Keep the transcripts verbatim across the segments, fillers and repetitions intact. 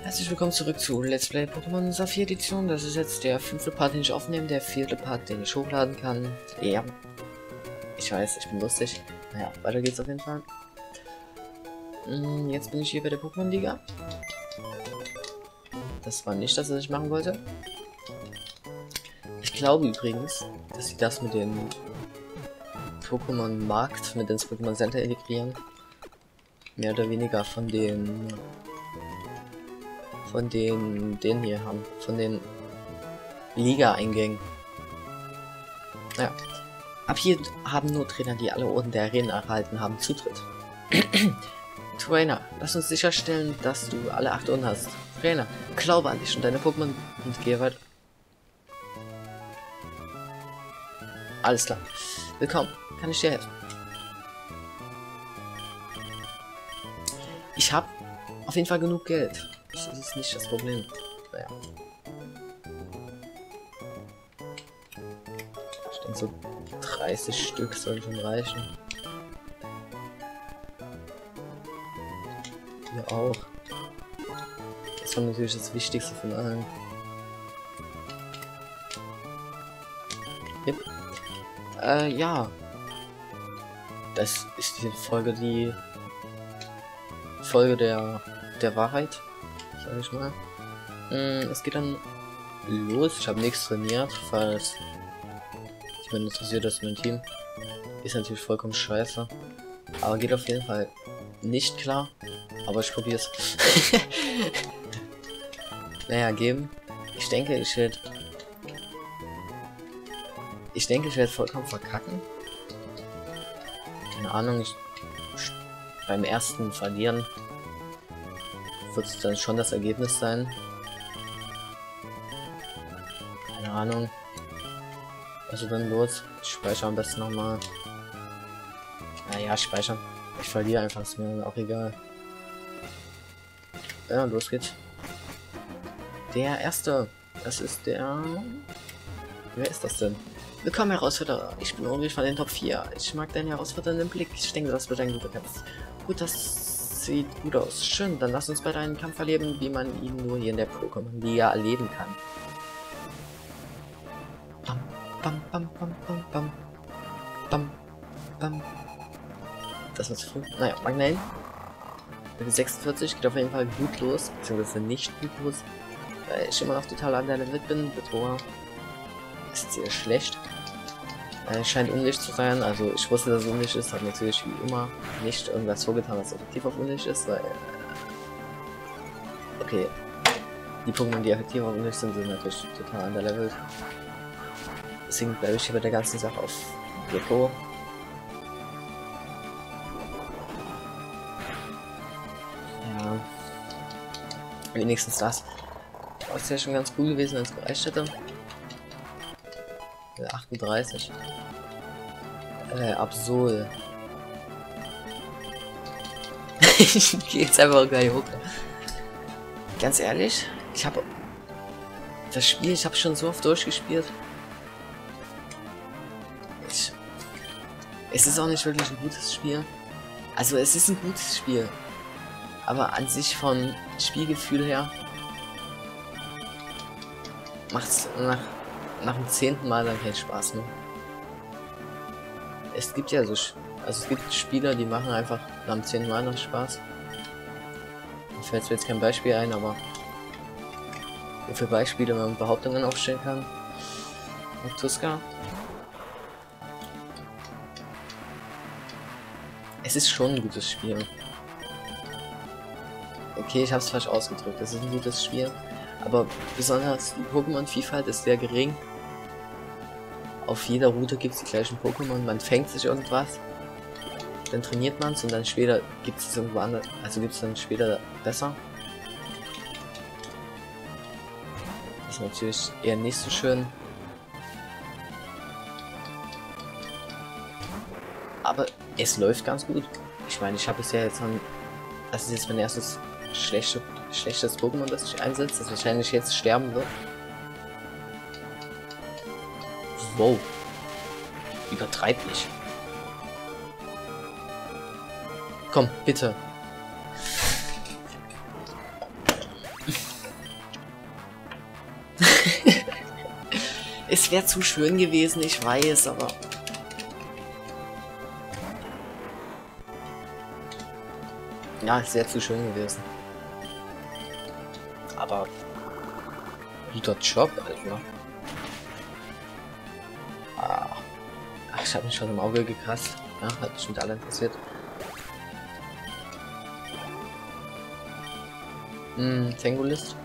Herzlich willkommen zurück zu Let's Play Pokémon Saphir Edition. Das ist jetzt der fünfte Part, den ich aufnehme, der vierte Part, den ich hochladen kann. Ja, ich weiß, ich bin lustig. Naja, weiter geht's auf jeden Fall. Hm, jetzt bin ich hier bei der Pokémon Liga. Das war nicht das, was ich machen wollte. Ich glaube übrigens, dass sie das mit dem Pokémon Markt mit ins Pokémon Center integrieren. Mehr oder weniger von den von den den hier haben, von den Liga-Eingängen. Ja. Ab hier haben nur Trainer, die alle Orden der Arenen erhalten haben, Zutritt. Trainer, lass uns sicherstellen, dass du alle acht Orden hast. Trainer, glaube an dich und deine Pokémon und gehe weiter. Alles klar. Willkommen. Kann ich dir helfen? Ich habe auf jeden Fall genug Geld. Das ist nicht das Problem. Naja. Ich denke, so dreißig Stück sollen schon reichen. Hier auch. Das war natürlich das Wichtigste von allen. Yep. Äh, ja. Das ist die Folge, die Folge der der Wahrheit, sag ich mal. Mm, es geht dann los. Ich habe nichts trainiert, falls ich bin interessiert, dass mein Team ist natürlich vollkommen scheiße, aber geht auf jeden Fall nicht klar. Aber ich probiere es. Naja, geben. Ich denke, ich werde. Ich denke, ich werde vollkommen verkacken. Keine Ahnung. Ich, beim ersten Verlieren wird es dann schon das Ergebnis sein. Keine Ahnung. Also dann los. Ich speichere am besten nochmal. Naja, speichern. Ich verliere einfach, ist mir auch egal. Ja, los geht's. Der erste. Das ist der. Wer ist das denn? Willkommen, Herausforderer. Ich bin Ulrich von den Top vier. Ich mag deinen herausfordernden Blick. Ich denke, das wird ein guter Kampf. Gut, das sieht gut aus. Schön, dann lass uns bei deinem Kampf erleben, wie man ihn nur hier in der Pokémon-Liga erleben kann. Bam, bam, bam, bam, bam, bam. Bam, bam. Das war zu früh. Naja, Magnein. Mit sechsundvierzig geht auf jeden Fall gut los, beziehungsweise nicht gut los. Weil ich immer noch total an der Level bin. Betor ist sehr schlecht. Äh, scheint undicht zu sein, also ich wusste, dass es undicht ist, habe natürlich wie immer nicht irgendwas vorgetan, was effektiv auf undicht ist, weil... Okay, die Pokémon, die effektiv auf undicht sind, sind natürlich total underlevelt. Deswegen bleibe ich hier bei der ganzen Sache auf Gecko. Ja, wenigstens das. Das wäre schon ganz cool gewesen, wenn es gereicht hätte. achtunddreißig. Äh, Absol. Ich geh jetzt einfach gleich hoch. Ganz ehrlich, ich habe das Spiel, ich habe schon so oft durchgespielt. Ich, es ist auch nicht wirklich ein gutes Spiel. Also es ist ein gutes Spiel, aber an sich vom Spielgefühl her macht's nach nach dem zehnten Mal dann keinen Spaß mehr. Es gibt ja so, also es gibt Spieler, die machen einfach nach dem zehnten Mal noch Spaß. Mir fällt jetzt kein Beispiel ein, aber wofür Beispiele man Behauptungen aufstellen kann. Und Tuska. Es ist schon ein gutes Spiel. Okay, ich habe es falsch ausgedrückt. Es ist ein gutes Spiel, aber besonders die Pokémon-Vielfalt ist sehr gering. Auf jeder Route gibt es die gleichen Pokémon, man fängt sich irgendwas, dann trainiert man es und dann später gibt es irgendwo anders, also gibt es dann später besser. Das ist natürlich eher nicht so schön. Aber es läuft ganz gut. Ich meine, ich habe es ja jetzt schon, das ist jetzt mein erstes schlechte, schlechtes Pokémon, das ich einsetze, das wahrscheinlich jetzt sterben wird. Wow. Übertreib nicht. Komm, bitte. Es wäre zu schön gewesen, ich weiß, aber... Ja, es wäre zu schön gewesen. Aber... guter Job, Alter. Ah. Ach, ich habe mich schon im Auge gekratzt. Ja, hat bestimmt alle interessiert. Hm, Tangolist.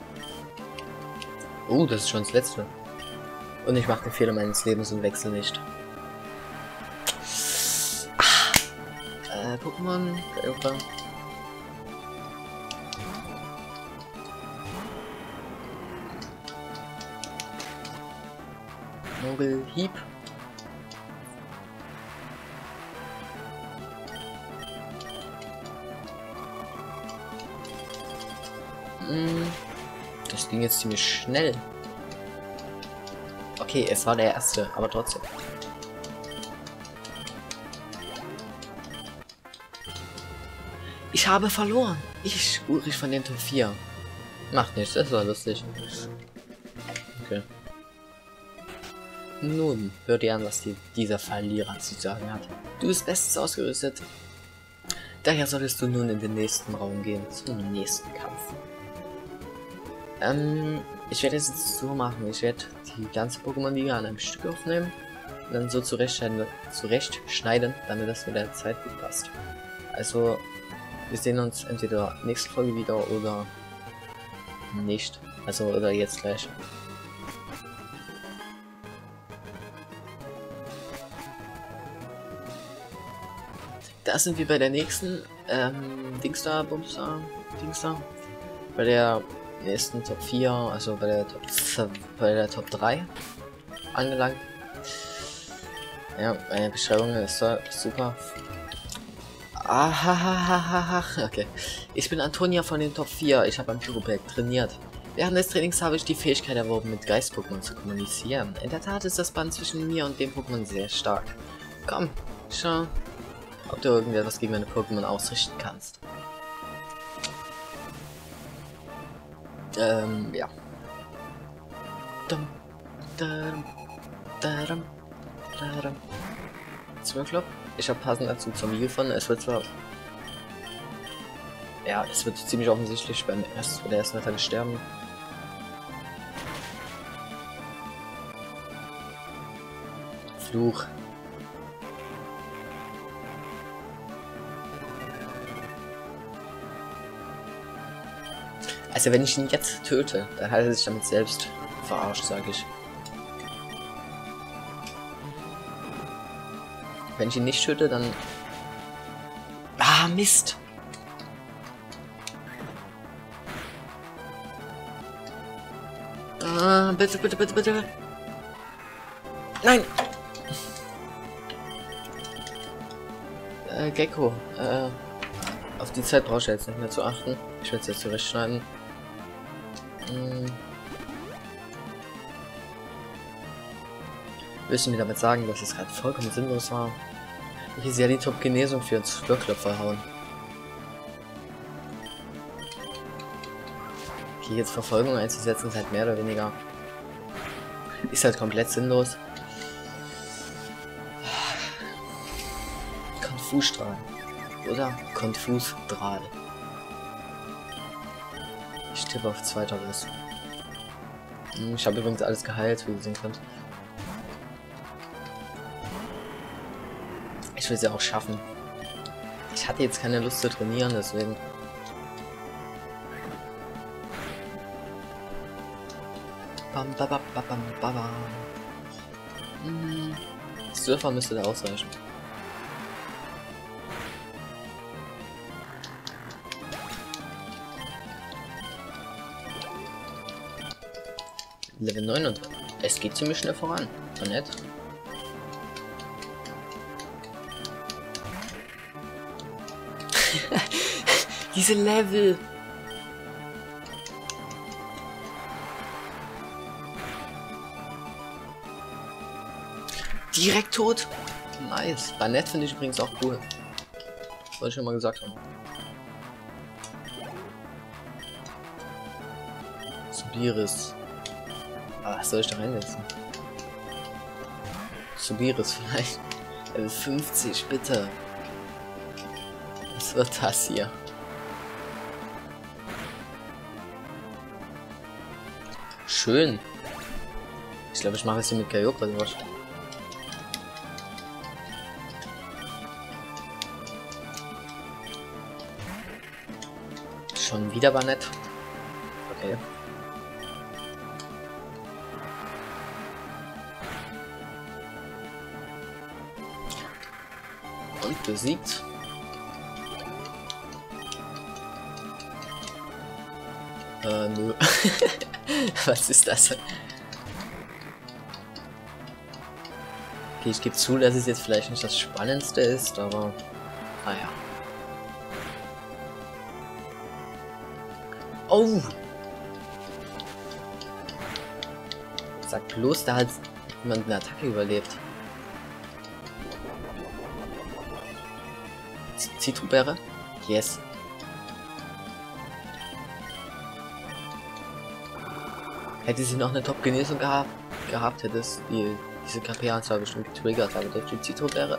Oh, das ist schon das letzte. Und ich mache den Fehler meines Lebens und wechsle nicht. Ah. Äh, Pokémon. Irgendwann. Nobel Hieb. Hm, das ging jetzt ziemlich schnell. Okay, es war der erste, aber trotzdem. Ich habe verloren. Ich Ulrich von den Top vier. Macht nichts, das war lustig. Okay. Nun, hör dir an, was die, dieser Verlierer zu sagen hat. Du bist bestens ausgerüstet. Daher solltest du nun in den nächsten Raum gehen, zum nächsten Kampf. Ähm, ich werde es jetzt so machen. Ich werde die ganze Pokémon-Liga an einem Stück aufnehmen und dann so zurechtschneiden, zurechtschneiden, damit das mit der Zeit gut passt. Also, wir sehen uns entweder nächste Folge wieder oder nicht. Also, oder jetzt gleich. Da sind wir bei der nächsten, ähm, Dingsda, Bumsda, Dingsda. Bei der nächsten Top vier, also bei der Top, bei der Top drei angelangt. Ja, meine Beschreibung ist super. Ahahaha, okay. Ich bin Antonia von den Top vier. Ich habe am Pyropack trainiert. Während des Trainings habe ich die Fähigkeit erworben, mit Geist-Pokémon zu kommunizieren. In der Tat ist das Band zwischen mir und dem Pokémon sehr stark. Komm, schau, ob du irgendetwas gegen meine Pokémon ausrichten kannst. Ähm, ja. Dum, dum, dum, dum. Zwölf. Ich habe passend dazu Zombie gefunden. Es wird zwar... Ja, es wird ziemlich offensichtlich beim ersten, bei der ersten Attacke sterben. Fluch. Also wenn ich ihn jetzt töte, dann hat er sich damit selbst verarscht, sage ich. Wenn ich ihn nicht töte, dann... Ah, Mist! Ah, bitte, bitte, bitte, bitte! Nein! Äh, Gecko, äh... auf die Zeit brauche ich jetzt nicht mehr zu achten. Ich werde es jetzt zurechtschneiden. Hm. Willst du mir damit sagen, dass es gerade vollkommen sinnlos war? Hier ist ja die Top-Genesung für uns Flurklopfer hauen. Okay, jetzt Verfolgung einzusetzen ist halt mehr oder weniger... ist halt komplett sinnlos. Konfusstrahl. Oder Konfusstrahl. Ich tippe auf zweiteres. Hm, ich habe übrigens alles geheilt, wie ihr sehen könnt. Ich will sie auch schaffen. Ich hatte jetzt keine Lust zu trainieren, deswegen. Bam, ba, ba, ba, bam, ba, ba. Hm. Surfer müsste da ausreichen. Level neun und es geht ziemlich schnell voran. So nett. Diese Level. Direkt tot. Nice. Banett finde ich übrigens auch cool. Das wollte ich schon mal gesagt haben. Subiris. Ah, was soll ich da reinsetzen? Subiris vielleicht. Level fünfzig, bitte. Was wird das hier? Schön. Ich glaube, ich mache es hier mit Kyogre durch. Schon wieder war nett. Okay. Und besiegt. Äh, nö. Was ist das? Okay, ich gebe zu, dass es jetzt vielleicht nicht das Spannendste ist, aber naja. Oh! Sag bloß, da hat jemand eine Attacke überlebt. Zitrobeere? Yes. Hätte sie noch eine Top-Genesung gehabt, gehabt, hätte es die, diese K P-Anzahl bestimmt getriggert, aber durch die Zitrobeere.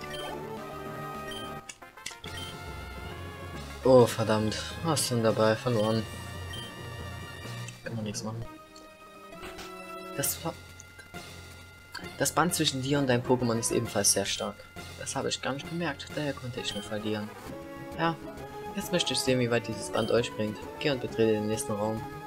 Oh, verdammt. Was ist denn dabei? Verloren. Kann man nichts machen. Das war... Das Band zwischen dir und deinem Pokémon ist ebenfalls sehr stark. Das habe ich gar nicht gemerkt, daher konnte ich nur verlieren. Ja, jetzt möchte ich sehen, wie weit dieses Band euch bringt. Geh und betrete den nächsten Raum.